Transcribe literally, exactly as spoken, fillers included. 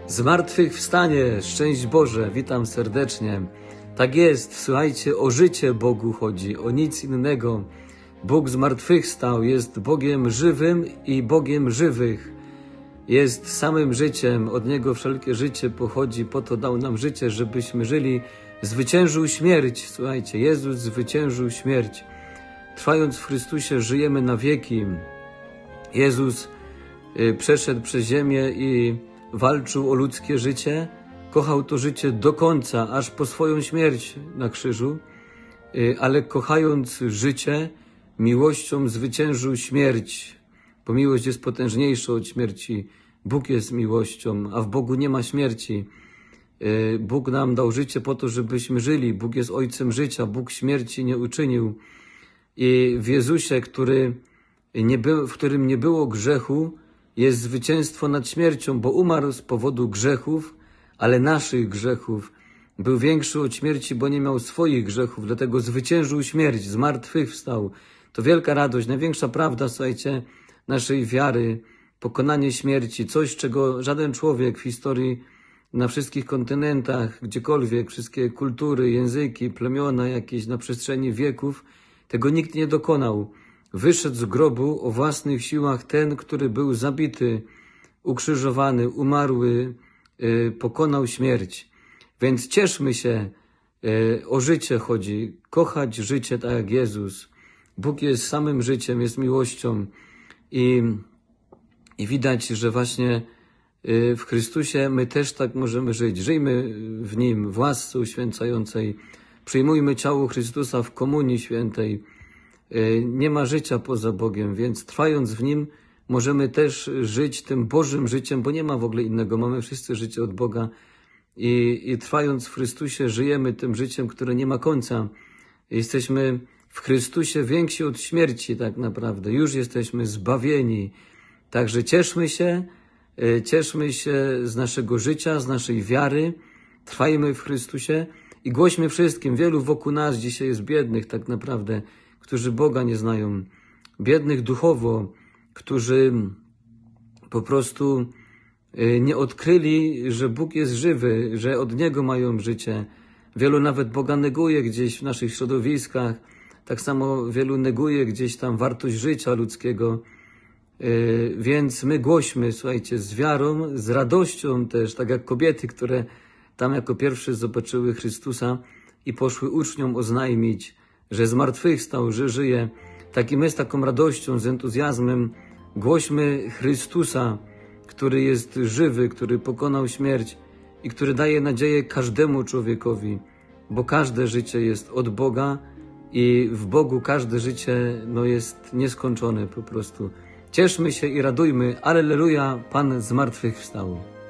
Zmartwychwstanie, szczęść Boże, witam serdecznie. Tak jest, słuchajcie, o życie Bogu chodzi, o nic innego. Bóg zmartwychwstał, jest Bogiem żywym i Bogiem żywych. Jest samym życiem, od Niego wszelkie życie pochodzi, po to dał nam życie, żebyśmy żyli. Zwyciężył śmierć, słuchajcie, Jezus zwyciężył śmierć. Trwając w Chrystusie żyjemy na wieki. Jezus y, przeszedł przez ziemię i walczył o ludzkie życie, kochał to życie do końca, aż po swoją śmierć na krzyżu, ale kochając życie, miłością zwyciężył śmierć, bo miłość jest potężniejsza od śmierci. Bóg jest miłością, a w Bogu nie ma śmierci. Bóg nam dał życie po to, żebyśmy żyli. Bóg jest Ojcem życia, Bóg śmierci nie uczynił. I w Jezusie, który nie był, w którym nie było grzechu, jest zwycięstwo nad śmiercią, bo umarł z powodu grzechów, ale naszych grzechów. Był większy od śmierci, bo nie miał swoich grzechów, dlatego zwyciężył śmierć, zmartwychwstał. To wielka radość, największa prawda, słuchajcie, naszej wiary, pokonanie śmierci, coś, czego żaden człowiek w historii na wszystkich kontynentach, gdziekolwiek, wszystkie kultury, języki, plemiona jakieś na przestrzeni wieków, tego nikt nie dokonał. Wyszedł z grobu o własnych siłach ten, który był zabity, ukrzyżowany, umarły, yy, pokonał śmierć. Więc cieszmy się, yy, o życie chodzi, kochać życie tak jak Jezus. Bóg jest samym życiem, jest miłością i, i widać, że właśnie yy, w Chrystusie my też tak możemy żyć. Żyjmy w Nim, w łasce uświęcającej. Przyjmujmy ciało Chrystusa w komunii świętej. Nie ma życia poza Bogiem, więc trwając w Nim możemy też żyć tym Bożym życiem, bo nie ma w ogóle innego. Mamy wszyscy życie od Boga i, i trwając w Chrystusie żyjemy tym życiem, które nie ma końca. Jesteśmy w Chrystusie więksi od śmierci tak naprawdę. Już jesteśmy zbawieni. Także cieszmy się, cieszmy się z naszego życia, z naszej wiary. Trwajmy w Chrystusie i głośmy wszystkim. Wielu wokół nas dzisiaj jest biednych tak naprawdę, którzy Boga nie znają, biednych duchowo, którzy po prostu nie odkryli, że Bóg jest żywy, że od Niego mają życie. Wielu nawet Boga neguje gdzieś w naszych środowiskach, tak samo wielu neguje gdzieś tam wartość życia ludzkiego. Więc my głośmy, słuchajcie, z wiarą, z radością też, tak jak kobiety, które tam jako pierwsze zobaczyły Chrystusa i poszły uczniom oznajmić, że zmartwychwstał, że żyje. Tak i my z taką radością, z entuzjazmem głośmy Chrystusa, który jest żywy, który pokonał śmierć i który daje nadzieję każdemu człowiekowi, bo każde życie jest od Boga i w Bogu każde życie no, jest nieskończone po prostu. Cieszmy się i radujmy. Alleluja, Pan zmartwychwstał.